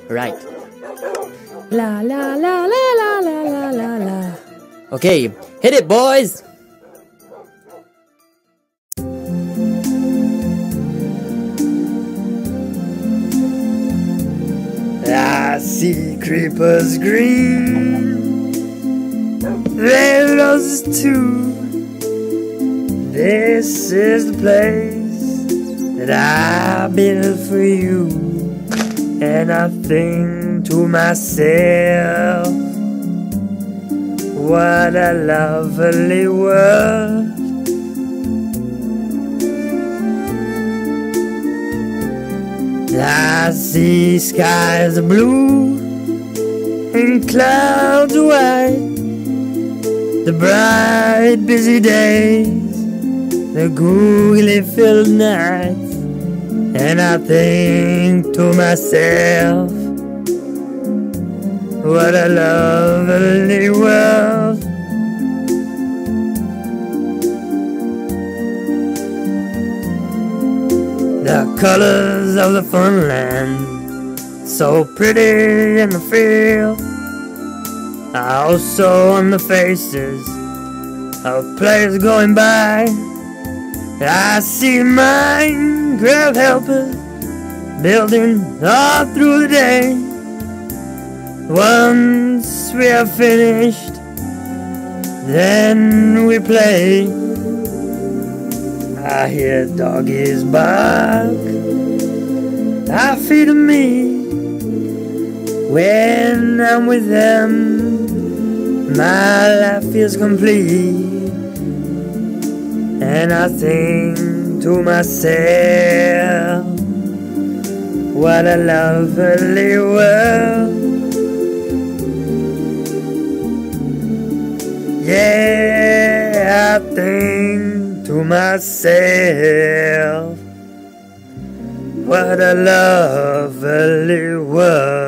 Right. La la la la la la la la la. Okay, hit it, boys! I see creepers green, red roses too. This is the place that I built for you. And I think to myself, what a lovely world. I see skies blue and clouds white, the bright busy days, the googly filled nights, and I think to myself, what a lovely world. The colors of the fun land, so pretty in the field, are also on the faces of players going by. I see Minecraft helpers building all through the day. Once we are finished, then we play. I hear doggies bark, I feed them me. When I'm with them, my life feels complete. And I think to myself, what a lovely world. Yeah, I think to myself, what a lovely world.